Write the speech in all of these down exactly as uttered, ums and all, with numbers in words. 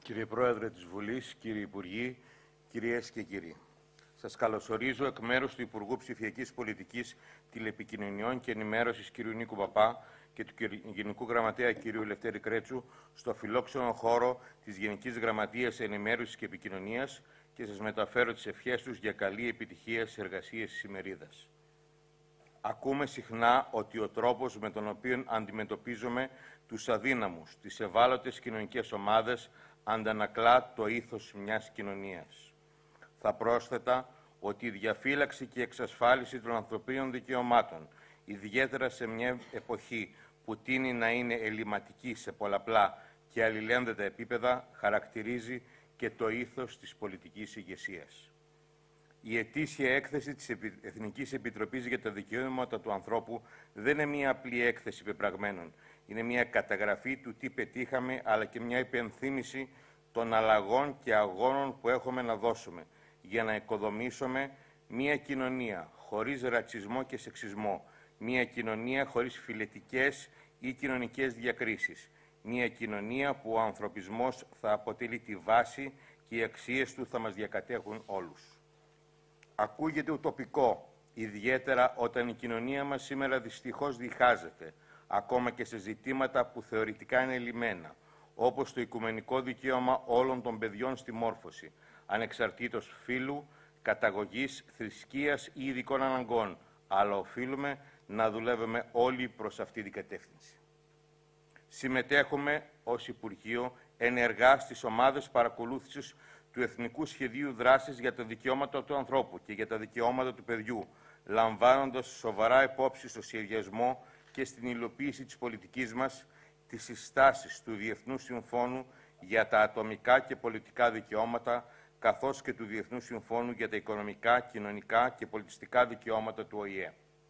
Κύριε Πρόεδρε της Βουλής, κύριοι Υπουργοί, κυρίες και κύριοι. Σας καλωσορίζω εκ μέρους του Υπουργού Ψηφιακής Πολιτικής, Τηλεπικοινωνιών και Ενημέρωσης κ. Νίκου Παπά και του Γενικού Γραμματέα κ. Λευτέρη Κρέτσου στο φιλόξενο χώρο της Γενικής Γραμματείας Ενημέρωσης και Επικοινωνίας και σας μεταφέρω τις ευχές τους για καλή επιτυχία στις εργασίες της ημερίδας. Ακούμε συχνά ότι ο τρόπος με τον οποίο αντιμετωπίζουμε τους αδύναμους, τις ευάλωτες κοινωνικές ομάδες, αντανακλά το ήθος μιας κοινωνίας. Θα πρόσθετα ότι η διαφύλαξη και η εξασφάλιση των ανθρωπίνων δικαιωμάτων, ιδιαίτερα σε μια εποχή που τείνει να είναι ελληματική σε πολλαπλά και αλληλένδετα επίπεδα, χαρακτηρίζει και το ήθος της πολιτικής ηγεσίας. Η ετήσια έκθεση της Εθνικής Επιτροπής για τα Δικαιώματα του Ανθρώπου δεν είναι μια απλή έκθεση πεπραγμένων. Είναι μια καταγραφή του τι πετύχαμε, αλλά και μια υπενθύμηση των αλλαγών και αγώνων που έχουμε να δώσουμε για να οικοδομήσουμε μια κοινωνία χωρίς ρατσισμό και σεξισμό, μια κοινωνία χωρίς φιλετικές ή κοινωνικές διακρίσεις, μια κοινωνία που ο ανθρωπισμός θα αποτελεί τη βάση και οι αξίες του θα μας διακατέχουν όλους. Ακούγεται ουτοπικό, ιδιαίτερα όταν η κοινωνία μας σήμερα δυστυχώς διχάζεται, ακόμα και σε ζητήματα που θεωρητικά είναι λυμμένα, όπως το οικουμενικό δικαίωμα όλων των παιδιών στη μόρφωση, ανεξαρτήτως φύλου, καταγωγής, θρησκείας ή ειδικών αναγκών, αλλά οφείλουμε να δουλεύουμε όλοι προς αυτή την κατεύθυνση. Συμμετέχουμε ως Υπουργείο ενεργά στις ομάδες παρακολούθησης του Εθνικού Σχεδίου Δράσης για τα Δικαιώματα του Ανθρώπου και για τα Δικαιώματα του Παιδιού, λαμβάνοντας σοβαρά υπόψη στο σχεδιασμό και στην υλοποίηση της πολιτικής μας τις συστάσεις του Διεθνούς Συμφώνου για τα ατομικά και πολιτικά δικαιώματα, καθώς και του Διεθνούς Συμφώνου για τα οικονομικά, κοινωνικά και πολιτιστικά δικαιώματα του Ο Η Ε.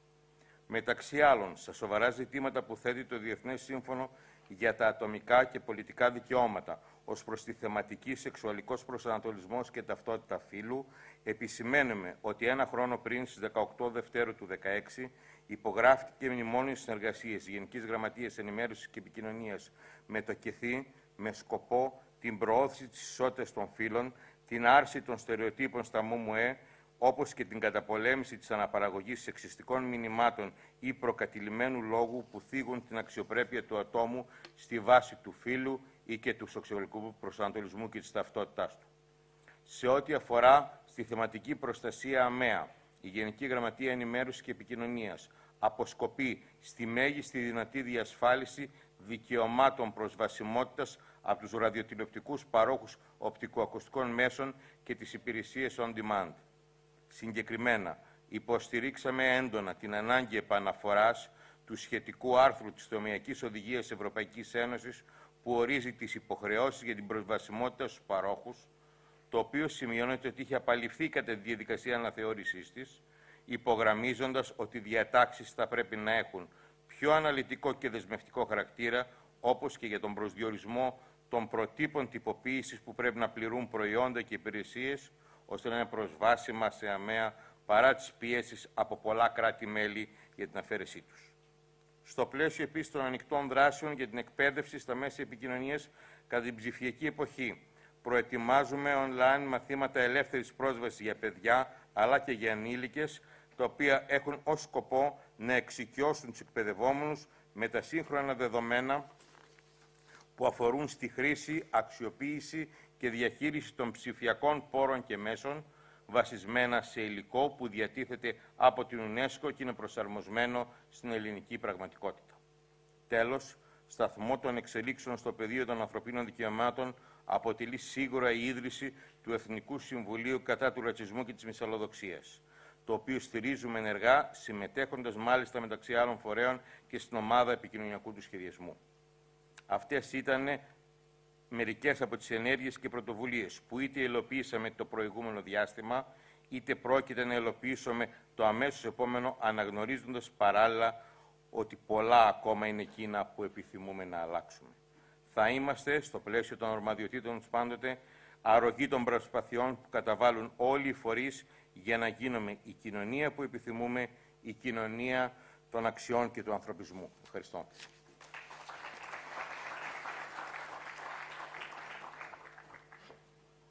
Μεταξύ άλλων, στα σοβαρά ζητήματα που θέτει το Διεθνές Σύμφωνο για τα ατομικά και πολιτικά δικαιώματα, ως προς τη θεματική σεξουαλικός προσανατολισμός και ταυτότητα φύλου, επισημαίνουμε ότι ένα χρόνο πριν, στις δεκαοκτώ Δευτέρου του δύο χιλιάδες δεκαέξι, υπογράφηκε μνημόνιο συνεργασίας Γενικής Γραμματείας Ενημέρωσης και Επικοινωνίας με το ΚΕΘΥ με σκοπό την προώθηση της ισότητας των φύλων, την άρση των στερεοτύπων στα ΜΜΕ, όπως και την καταπολέμηση της αναπαραγωγής σεξιστικών μηνυμάτων ή προκατηλημένου λόγου που θίγουν την αξιοπρέπεια του ατόμου στη βάση του φύλου ή και του σεξουαλικού προσανατολισμού και της ταυτότητάς του. Σε ό,τι αφορά στη θεματική προστασία ΑΜΕΑ, η Γενική Γραμματεία Ενημέρωσης και Επικοινωνίας αποσκοπεί στη μέγιστη δυνατή διασφάλιση δικαιωμάτων προσβασιμότητας από τους ραδιοτηλεοπτικούς παρόχους οπτικοακουστικών μέσων και τις υπηρεσίες on demand. Συγκεκριμένα, υποστηρίξαμε έντονα την ανάγκη επαναφοράς του σχετικού άρθρου της Τομεακής Οδηγίας Ευρωπαϊκής Ένωσης που ορίζει τις υποχρεώσεις για την προσβασιμότητα στους παρόχους, το οποίο σημειώνεται ότι είχε απαλληφθεί κατά τη διαδικασία αναθεώρησής της, υπογραμμίζοντας ότι οι διατάξεις θα πρέπει να έχουν πιο αναλυτικό και δεσμευτικό χαρακτήρα, όπως και για τον προσδιορισμό των προτύπων τυποποίησης που πρέπει να πληρούν προϊόντα και υπηρεσίες, ώστε να είναι προσβάσιμα σε ΑΜΕΑ παρά τις πιέσεις από πολλά κράτη-μέλη για την αφαίρεσή τους. Στο πλαίσιο επίσης των ανοιχτών δράσεων για την εκπαίδευση στα μέσα επικοινωνίας κατά την ψηφιακή εποχή, προετοιμάζουμε online μαθήματα ελεύθερης πρόσβασης για παιδιά αλλά και για ενήλικες, τα οποία έχουν ως σκοπό να εξοικειώσουν τους εκπαιδευόμενους με τα σύγχρονα δεδομένα που αφορούν στη χρήση, αξιοποίηση και διαχείριση των ψηφιακών πόρων και μέσων, βασισμένα σε υλικό που διατίθεται από την UNESCO και είναι προσαρμοσμένο στην ελληνική πραγματικότητα. Τέλος, σταθμό των εξελίξεων στο πεδίο των ανθρωπίνων δικαιωμάτων αποτελεί σίγουρα η ίδρυση του Εθνικού Συμβουλίου κατά του ρατσισμού και της μυσαλλοδοξίας, το οποίο στηρίζουμε ενεργά, συμμετέχοντας μάλιστα μεταξύ άλλων φορέων και στην ομάδα επικοινωνιακού του σχεδιασμού. Αυτές ήταν μερικές από τις ενέργειες και πρωτοβουλίες που είτε υλοποιήσαμε το προηγούμενο διάστημα, είτε πρόκειται να υλοποιήσουμε το αμέσως επόμενο, αναγνωρίζοντας παράλληλα ότι πολλά ακόμα είναι εκείνα που επιθυμούμε να αλλάξουμε. Θα είμαστε, στο πλαίσιο των ορμαδιοτήτων τους πάντοτε, αρρωγοί των προσπαθειών που καταβάλουν όλοι οι φορείς για να γίνουμε η κοινωνία που επιθυμούμε, η κοινωνία των αξιών και του ανθρωπισμού. Ευχαριστώ.